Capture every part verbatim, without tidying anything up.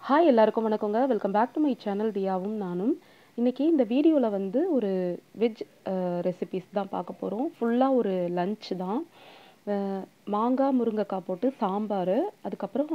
Hi எல்லாருக்கும் வணக்கங்க. Welcome back to my channel தியாவும் நானும். இன்னைக்கு இந்த வீடியோவில் வந்து ஒரு வெஜ் ரெசிபிஸ் தான் பார்க்க போகிறோம். ஃபுல்லாக ஒரு லஞ்ச் தான். அஹ், மாங்காய் முருங்கைக்காய் போட்டு சாம்பார், அதுக்கப்புறம்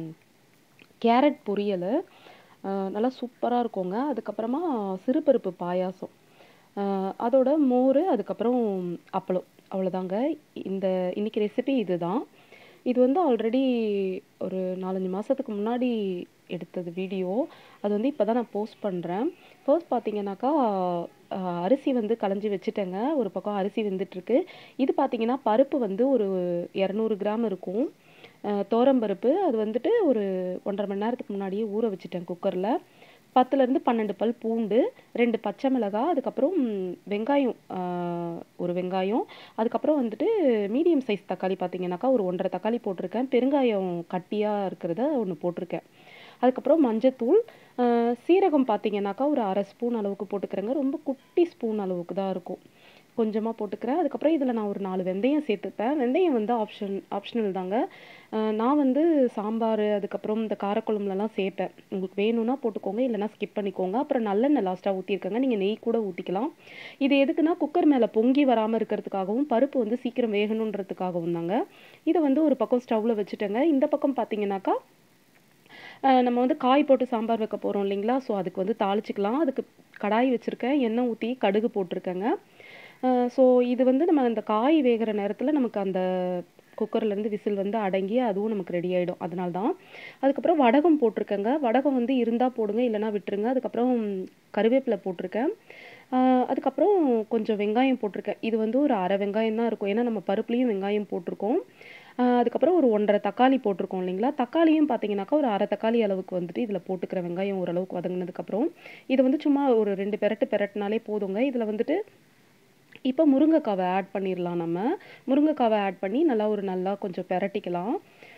கேரட் பொரியல், அஹ், நல்லா சூப்பராக இருக்குங்க. அதுக்கப்புறமா சிறுபருப்பு பாயாசம், அஹ், அதோட மோர், அதுக்கப்புறம் அப்பளம். அவ்வளோதாங்க. இந்த இன்னைக்கு ரெசிபி இதுதான். இது வந்து ஆல்ரெடி ஒரு நாலஞ்சு மாதத்துக்கு முன்னாடி எடுத்தது வீடியோ. அது வந்து இப்போ தான் நான் போஸ்ட் பண்ணுறேன். ஃபர்ஸ்ட் பார்த்தீங்கன்னாக்கா அஹ், அரிசி வந்து களைஞ்சி வச்சுட்டேங்க. ஒரு பக்கம் அரிசி வெந்துட்டுருக்கு. இது பார்த்தீங்கன்னா பருப்பு வந்து ஒரு இரநூறு கிராம் இருக்கும். அஹ், துவரம்பருப்பு அது வந்துட்டு ஒரு ஒன்றரை மணி நேரத்துக்கு முன்னாடியே ஊற வச்சுட்டேன் குக்கரில். பத்துலேருந்து பன்னெண்டு பல் பூண்டு, ரெண்டு பச்சை மிளகாய், அதுக்கப்புறம் வெங்காயம், ஆஹ், ஒரு வெங்காயம், அதுக்கப்புறம் வந்துட்டு மீடியம் சைஸ் தக்காளி பார்த்தீங்கன்னாக்கா ஒரு ஒன்றரை தக்காளி போட்டிருக்கேன். பெருங்காயம் கட்டியாக இருக்கிறத ஒன்று போட்டிருக்கேன். அதுக்கப்புறம் மஞ்சத்தூள், ஆஹ், சீரகம் பார்த்தீங்கன்னாக்கா ஒரு அரை ஸ்பூன் அளவுக்கு போட்டுக்கிறேங்க. ரொம்ப குட்டி ஸ்பூன் அளவுக்கு தான் இருக்கும், கொஞ்சமாக போட்டுக்கிறேன். அதுக்கப்புறம் இதில் நான் ஒரு நாலு வெந்தயம் சேர்த்துப்பேன். வெந்தயம் வந்து ஆப்ஷன் ஆப்ஷனல் தாங்க. அஹ் நான் வந்து சாம்பார், அதுக்கப்புறம் இந்த காரக்குழம்புலலாம் சேர்ப்பேன். உங்களுக்கு வேணும்னா போட்டுக்கோங்க, இல்லைனா ஸ்கிப் பண்ணிக்கோங்க. அப்புறம் நல்லெண்ணெய் லாஸ்ட்டாக ஊற்றிருக்கேங்க. நீங்கள் நெய் கூட ஊற்றிக்கலாம். இது எதுக்குன்னா குக்கர் மேலே பொங்கி வராமல் இருக்கிறதுக்காகவும் பருப்பு வந்து சீக்கிரம் வேகணுன்றதுக்காகவும் தாங்க. இதை வந்து ஒரு பக்கம் ஸ்டவ்வில் வச்சுட்டேங்க. இந்த பக்கம் பார்த்தீங்கன்னாக்கா அஹ் நம்ம வந்து காய் போட்டு சாம்பார் வைக்க போகிறோம் இல்லைங்களா? ஸோ அதுக்கு வந்து தாளிச்சிக்கலாம். அதுக்கு கடாய் வச்சுருக்கேன், எண்ணெய் ஊற்றி கடுகு போட்டிருக்கேங்க. ஸோ இது வந்து நம்ம அந்த காய் வேகிற நேரத்தில் நமக்கு அந்த குக்கர்லேருந்து விசில் வந்து அடங்கி அதுவும் நமக்கு ரெடி ஆகிடும். அதனால தான். அதுக்கப்புறம் வடகம் போட்டிருக்கேங்க. வடகம் வந்து இருந்தால் போடுங்க, இல்லைனா விட்டுருங்க. அதுக்கப்புறம் கருவேப்பிலை போட்டிருக்கேன். ஆஹ் அதுக்கப்புறம் கொஞ்சம் வெங்காயம் போட்டிருக்கேன். இது வந்து ஒரு அரை வெங்காயம் தான் இருக்கும், ஏன்னா நம்ம பருப்புலேயும் வெங்காயம் போட்டிருக்கோம். ஆஹ் அதுக்கப்புறம் ஒரு ஒன்றரை தக்காளி போட்டிருக்கோம் இல்லைங்களா? தக்காளியும் பார்த்தீங்கன்னாக்கா ஒரு அரை தக்காளி அளவுக்கு வந்துட்டு இதில் போட்டுக்கிற வெங்காயம் ஓரளவுக்கு வதங்கினதுக்கப்புறம் இதை வந்து சும்மா ஒரு ரெண்டு பெரட்டு பெரட்டினாலே போதுங்க. இதில் வந்துட்டு இப்போ முருங்கைக்காவை ஆட் பண்ணிடலாம். நம்ம முருங்கைக்காவை ஆட் பண்ணி நல்லா ஒரு நல்லா கொஞ்சம் பெரட்டிக்கலாம்.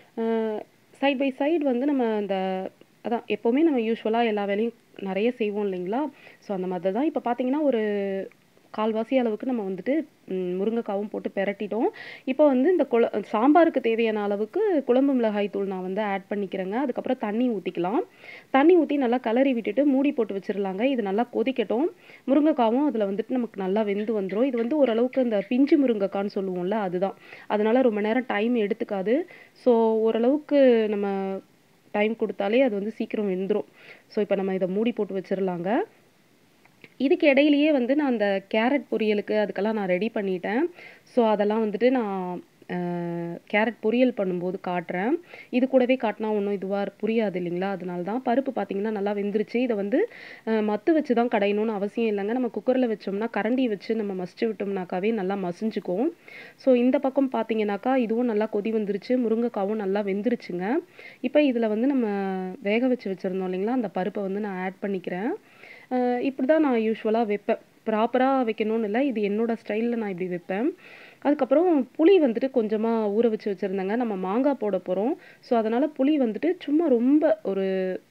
சைட் பை சைடு வந்து நம்ம அந்த அதான் எப்போவுமே நம்ம யூஸ்வலாக எல்லா வேலையும் நிறைய செய்வோம் இல்லைங்களா? ஸோ அந்த மாதிரி தான். இப்போ பார்த்தீங்கன்னா ஒரு கால்வாசி அளவுக்கு நம்ம வந்துட்டு ம், முருங்கைக்காவும் போட்டு பெரட்டிட்டோம். இப்போ வந்து இந்த குழ சாம்பாருக்கு தேவையான அளவுக்கு குழம்பு மிளகாய் தூள் நான் வந்து ஆட் பண்ணிக்கிறேங்க. அதுக்கப்புறம் தண்ணி ஊற்றிக்கலாம். தண்ணி ஊற்றி நல்லா கலரி விட்டுட்டு மூடி போட்டு வச்சிடலாங்க. இது நல்லா கொதிக்கட்டும். முருங்கைக்காவும் அதில் வந்துட்டு நமக்கு நல்லா வெந்து வந்துடும். இது வந்து ஓரளவுக்கு இந்த பிஞ்சு முருங்கைக்கான்னு சொல்லுவோம்ல, அதுதான். அதனால ரொம்ப நேரம் டைம் எடுத்துக்காது. ஸோ ஓரளவுக்கு நம்ம டைம் கொடுத்தாலே அது வந்து சீக்கிரம் வெந்துடும். ஸோ இப்போ நம்ம இதை மூடி போட்டு வச்சிடலாங்க. இதுக்கு இடையிலேயே வந்து நான் அந்த கேரட் பொரியலுக்கு அதுக்கெல்லாம் நான் ரெடி பண்ணிட்டேன். ஸோ அதெல்லாம் வந்துட்டு நான் அஹ், கேரட் பொரியல் பண்ணும்போது காட்டுறேன். இது கூடவே காட்டினா ஒன்றும் இதுவாக புரியாது இல்லைங்களா? அதனால தான். பருப்பு பார்த்தீங்கன்னா நல்லா வெந்துருச்சு. இதை வந்து அஹ், மத்து வச்சு தான் கடையணும்னு அவசியம் இல்லைங்க. நம்ம குக்கரில் வச்சோம்னா கரண்டி வச்சு நம்ம மசிச்சு விட்டோம்னாக்காவே நல்லா மசிஞ்சுக்கும். ஸோ இந்த பக்கம் பார்த்தீங்கன்னாக்கா இதுவும் நல்லா கொதி வந்துருச்சு. முருங்கைக்காவும் நல்லா வெந்துருச்சுங்க. இப்போ இதில் வந்து நம்ம வேக வச்சு வச்சுருந்தோம் இல்லைங்களா? அந்த பருப்பை வந்து நான் ஆட் பண்ணிக்கிறேன். அஹ் இப்படி தான் நான் யூஸ்வலாக வைப்பேன். ப்ராப்பராக வைக்கணும்னு இல்லை, இது என்னோட ஸ்டைலில் நான் இப்படி வைப்பேன். அதுக்கப்புறம் புளி வந்துட்டு கொஞ்சமாக ஊற வச்சு வச்சுருந்தேங்க. நம்ம மாங்காய் போட போகிறோம். ஸோ அதனால் புளி வந்துட்டு சும்மா ரொம்ப ஒரு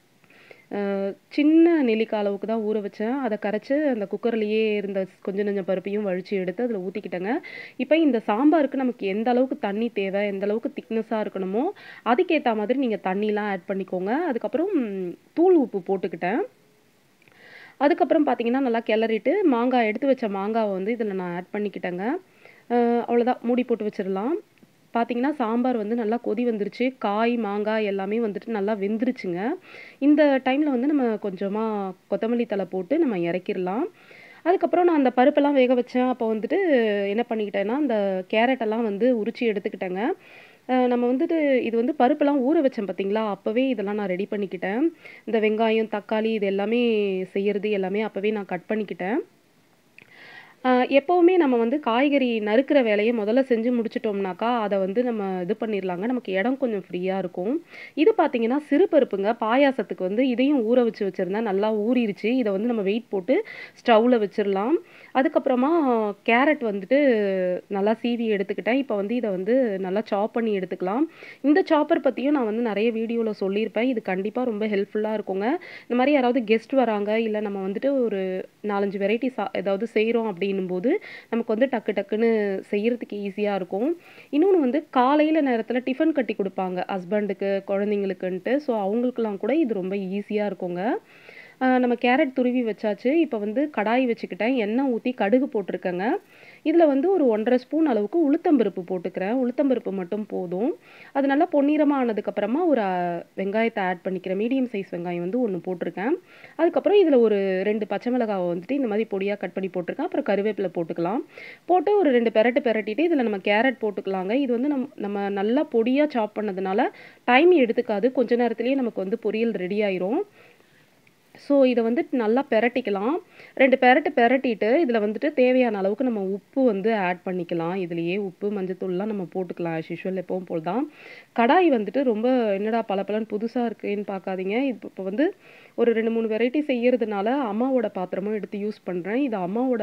அஹ், சின்ன நெல்லிக்காய் அளவுக்கு தான் ஊற வச்சேன். அதை கரைச்சி அந்த குக்கர்லேயே இருந்த கொஞ்சம் கொஞ்சம் பருப்பையும் வழித்து எடுத்து அதில் ஊற்றிக்கிட்டேங்க. இப்போ இந்த சாம்பாருக்கு நமக்கு எந்த அளவுக்கு தண்ணி தேவை, எந்த அளவுக்கு திக்னஸாக இருக்கணுமோ அதுக்கேற்ற மாதிரி நீங்கள் தண்ணிலாம் ஆட் பண்ணிக்கோங்க. அதுக்கப்புறம் ம், தூள் உப்பு போட்டுக்கிட்டேன். அதுக்கப்புறம் பார்த்தீங்கன்னா நல்லா கிளறிட்டு மாங்காய் எடுத்து வச்ச மாங்காவை வந்து இதில் நான் ஆட் பண்ணிக்கிட்டேங்க. அஹ் அவ்வளோதான், மூடி போட்டு வச்சிடலாம். பார்த்தீங்கன்னா சாம்பார் வந்து நல்லா கொதி வந்துருச்சு. காய் மாங்காய் எல்லாமே வந்துட்டு நல்லா வெந்துருச்சுங்க. இந்த டைமில் வந்து நம்ம கொஞ்சமாக கொத்தமல்லி தழை போட்டு நம்ம இறக்கிடலாம். அதுக்கப்புறம் நான் அந்த பருப்பெல்லாம் வேக வச்சேன். அப்போ வந்துட்டு என்ன பண்ணிக்கிட்டேன்னா அந்த கேரட்டெல்லாம் வந்து உரிச்சு எடுத்துக்கிட்டேங்க. அஹ் நம்ம வந்துட்டு இது வந்து பருப்பெல்லாம் ஊற வச்சேன் பார்த்தீங்களா? அப்போவே இதெல்லாம் நான் ரெடி பண்ணிக்கிட்டேன். இந்த வெங்காயம், தக்காளி இது எல்லாமே செய்யறது எல்லாமே அப்போவே நான் கட் பண்ணிக்கிட்டேன். அ எப்பவுமே நம்ம வந்து காய்கறி நறுக்கிற வேலைய முதல்ல செஞ்சு முடிச்சுட்டோம்னாக்கா, அத வந்து நம்ம இது பண்ணிரலாங்க. நமக்கு இடம் கொஞ்சம் ஃப்ரீயா இருக்கும். இது பார்த்தீங்கன்னா, சிறுபருப்புங்க. பாயாசத்துக்கு வந்து இதையும் ஊற வச்சு வச்சிருந்தேன். நல்லா ஊறிருச்சு. இத வந்து நம்ம வெயிட் போட்டு ஸ்டவ்ல வச்சிரலாம். அதுக்கப்புறமா கேரட் வந்துட்டு நல்லா சீவி எடுத்துக்கிட்டேன். இப்ப வந்து இத வந்து நல்லா சாப் பண்ணி எடுத்துக்கலாம். இந்த சாப்பர் பத்தியும் நான் வந்து நெறைய வீடியோல சொல்லியிருப்பேன். இது கண்டிப்பா ரொம்ப ஹெல்ப்ஃபுல்லா இருக்குங்க. இந்த மாரி யாராவது கெஸ்ட் வராங்க, இல்ல நம்ம வந்துட்டு ஒரு நாலு, அஞ்சு வெரைட்டி சா ஏதாவது செய்றோம் அப்படின்னா, அப்படின்னும்போது நமக்கு வந்து டக்கு டக்குன்னு செய்யறதுக்கு ஈஸியாக இருக்கும். இன்னொன்று வந்து காலையில் நேரத்தில் டிஃபன் கட்டி கொடுப்பாங்க ஹஸ்பண்டுக்கு குழந்தைங்களுக்குன்ட்டு. ஸோ அவங்களுக்குலாம் கூட இது ரொம்ப ஈஸியாக இருக்குங்க. ஆ, நம்ம கேரட் துருவி வச்சாச்சு. இப்போ வந்து கடாய் வச்சுக்கிட்டேன். எண்ணெய் ஊற்றி கடுகு போட்டிருக்கேங்க. இதில் வந்து ஒரு ஒன்றரை ஸ்பூன் அளவுக்கு உளுத்தம்பருப்பு போட்டுக்கிறேன். உளுத்தம்பருப்பு மட்டும் போதும். அது நல்லா பொன்னிறமாக ஆனதுக்கப்புறமா ஒரு அ, வெங்காயத்தை ஆட் பண்ணிக்கிறேன். மீடியம் சைஸ் வெங்காயம் வந்து ஒன்று போட்டிருக்கேன். அதுக்கப்புறம் இதில் ஒரு ரெண்டு பச்சை மிளகாவை வந்துட்டு இந்த மாதிரி பொடியாக கட் பண்ணி போட்டிருக்கேன். அப்புறம் கருவேப்பிலை போட்டுக்கலாம். போட்டு ஒரு ரெண்டு பெரட்டு பெரட்டிட்டு இதில் நம்ம கேரட் போட்டுக்கலாங்க. இது வந்து நம் நம்ம நல்லா பொடியாக சாப் பண்ணதுனால டைம் எடுத்துக்காது. கொஞ்ச நேரத்திலேயே நமக்கு வந்து பொரியல் ரெடி ஆயிரும். ஸோ இதை வந்துட்டு நல்லா பெரட்டிக்கலாம். ரெண்டு பெரட்டு பெரட்டிட்டு இதில் வந்துட்டு தேவையான அளவுக்கு நம்ம உப்பு வந்து ஆட் பண்ணிக்கலாம். இதுலேயே உப்பு மஞ்சத்தூள்லாம் நம்ம போட்டுக்கலாம் ஆஸ் யூஷுவல் எப்பவும் போல் தான். கடாய் வந்துட்டு ரொம்ப என்னடா பளபளன்னு புதுசாக இருக்குன்னு பார்க்காதீங்க. இப்போ இப்போ வந்து ஒரு ரெண்டு மூணு வெரைட்டி செய்யறதுனால அம்மாவோட பாத்திரமும் எடுத்து யூஸ் பண்ணுறேன். இது அம்மாவோட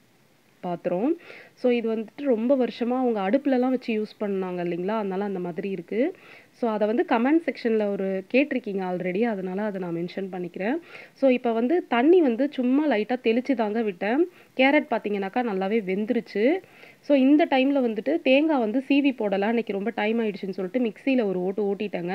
பாத்திரம். ஸோ இது வந்துட்டு ரொம்ப வருஷமாக அவங்க அடுப்புலலாம் வச்சு யூஸ் பண்ணாங்க இல்லைங்களா, அதனால அந்த மாதிரி இருக்குது. ஸோ அதை வந்து கமெண்ட் செக்ஷனில் ஒரு கேட்டிருக்கீங்க ஆல்ரெடி, அதனால அதை நான் மென்ஷன் பண்ணிக்கிறேன். ஸோ இப்போ வந்து தண்ணி வந்து சும்மா லைட்டாக தெளித்து தாங்க விட்டேன். கேரட் பார்த்தீங்கன்னாக்கா நல்லாவே வெந்துருச்சு. ஸோ இந்த டைமில் வந்துட்டு தேங்காய் வந்து சீவி போடலாம். இன்றைக்கி ரொம்ப டைம் ஆயிடுச்சுன்னு சொல்லிட்டு மிக்சியில் ஒரு ஓட்டு ஓட்டிட்டேங்க.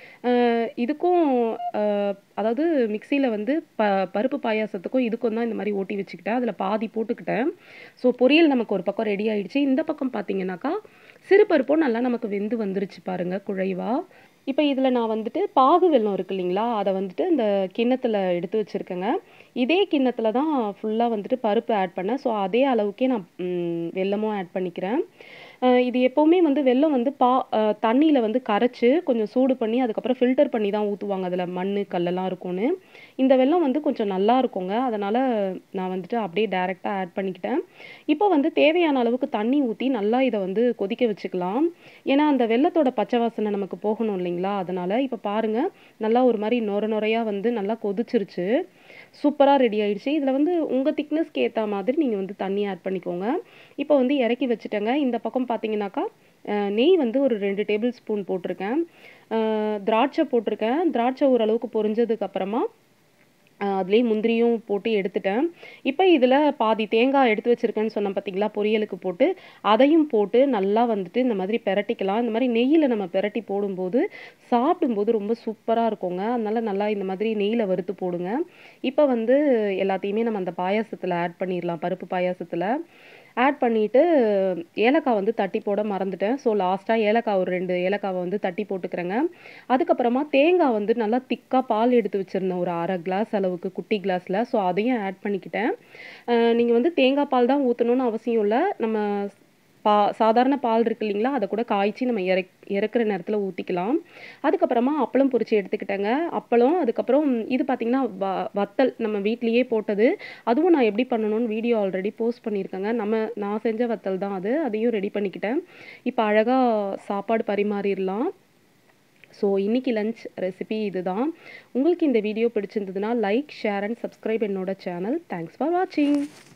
அஹ் இதுக்கும் அஹ் அதாவது மிக்சியில் வந்து ப பருப்பு பாயாசத்துக்கும் இதுக்கும் தான் இந்த மாதிரி ஓட்டி வச்சுக்கிட்டேன். அதில் பாதி போட்டுக்கிட்டேன். ஸோ பொரியல் நமக்கு ஒரு பக்கம் ரெடி ஆயிடுச்சு. இந்த பக்கம் பார்த்தீங்கன்னாக்கா சிறு பருப்பும் நல்லா நமக்கு வெந்து வந்துருச்சு பாருங்க குழைவா. இப்போ இதில் நான் வந்துட்டு பாகு வெல்லம் இருக்கு இல்லைங்களா, அதை வந்துட்டு இந்த கிண்ணத்தில் எடுத்து வச்சுருக்கேங்க. இதே கிண்ணத்தில் தான் ஃபுல்லாக வந்துட்டு பருப்பு ஆட் பண்ணேன். ஸோ அதே அளவுக்கே நான் ம், வெல்லமும் ஆட் பண்ணிக்கிறேன். அஹ் இது எப்போவுமே வந்து வெல்லம் வந்து பா தண்ணியில் வந்து கரைச்சி கொஞ்சம் சூடு பண்ணி அதுக்கப்புறம் ஃபில்டர் பண்ணி தான் ஊற்றுவாங்க. அதில் மண் கல்லெல்லாம் இருக்கும்னு. இந்த வெல்லம் வந்து கொஞ்சம் நல்லா இருக்குங்க. அதனால் நான் வந்துட்டு அப்படியே டைரெக்டாக ஆட் பண்ணிக்கிட்டேன். இப்போ வந்து தேவையான அளவுக்கு தண்ணி ஊற்றி நல்லா இதை வந்து கொதிக்க வச்சுக்கலாம். ஏன்னா அந்த வெல்லத்தோட பச்சை வாசனை நமக்கு போகணும் இல்லைங்களா, அதனால் இப்போ பாருங்கள் நல்லா ஒரு மாதிரி நொர நொறையாக வந்து நல்லா கொதிச்சிருச்சு. சூப்பராக ரெடி ஆயிடுச்சு. இதில் வந்து உங்கள் திக்னஸ்க்கு ஏற்ற மாதிரி நீங்கள் வந்து தண்ணி ஆட் பண்ணிக்கோங்க. இப்போ வந்து இறக்கி வச்சுட்டேங்க. இந்த பக்கம் பார்த்தீங்கன்னாக்கா அஹ், நெய் வந்து ஒரு ரெண்டு டேபிள் ஸ்பூன் போட்டிருக்கேன். அஹ், திராட்சை போட்டிருக்கேன். திராட்சை ஓரளவுக்கு பொரிஞ்சதுக்கு அப்புறமா அஹ், அதுலேயே முந்திரியும் போட்டு எடுத்துட்டேன். இப்போ இதில் பாதி தேங்காய் எடுத்து வச்சிருக்கேன்னு சொன்னேன் பார்த்தீங்களா, பொரியலுக்கு போட்டு அதையும் போட்டு நல்லா வந்துட்டு இந்த மாதிரி பெரட்டிக்கலாம். இந்த மாதிரி நெய்யில் நம்ம பெரட்டி போடும்போது சாப்பிடும்போது ரொம்ப சூப்பராக இருக்குங்க. அதனால நல்லா இந்த மாதிரி நெய்யில் வறுத்து போடுங்க. இப்போ வந்து எல்லாத்தையுமே நம்ம அந்த பாயாசத்தில் ஆட் பண்ணிடலாம். பருப்பு பாயாசத்தில் ஆட் பண்ணிட்டு ஏலக்காய் வந்து தட்டி போட மறந்துட்டேன். ஸோ லாஸ்ட்டாக ஏலக்காய் ஒரு ரெண்டு ஏலக்காவை வந்து தட்டி போட்டுக்கிறேங்க. அதுக்கப்புறமா தேங்காய் வந்து நல்லா திக்காக பால் எடுத்து வச்சுருந்தேன் ஒரு அரை கிளாஸ் அளவுக்கு குட்டி கிளாஸில். ஸோ அதையும் ஆட் பண்ணிக்கிட்டேன். நீங்கள் வந்து தேங்காய் பால் தான் ஊற்றணும்னு அவசியம் இல்லை. நம்ம பா சாதாரண பால் இருக்கு இல்லைங்களா, அதை கூட காய்ச்சி நம்ம இறக் இறக்குற நேரத்தில் ஊற்றிக்கலாம். அதுக்கப்புறமா அப்பளம் பொரிச்சு எடுத்துக்கிட்டேங்க. அப்பளம் அதுக்கப்புறம் இது பார்த்திங்கன்னா வ வத்தல் நம்ம வீட்லேயே போட்டது. அதுவும் நான் எப்படி பண்ணணும்னு வீடியோ ஆல்ரெடி போஸ்ட் பண்ணியிருக்கேங்க. நம்ம நான் செஞ்ச வத்தல் தான் அது. அதையும் ரெடி பண்ணிக்கிட்டேன். இப்போ அழகாக சாப்பாடு பரிமாறிடலாம். ஸோ இன்னைக்கு லஞ்ச் ரெசிபி இதுதான். உங்களுக்கு இந்த வீடியோ பிடிச்சிருந்ததுன்னா லைக், ஷேர் அண்ட் சப்ஸ்கிரைப் என்னோட சேனல். தேங்க்ஸ் ஃபார் வாட்சிங்.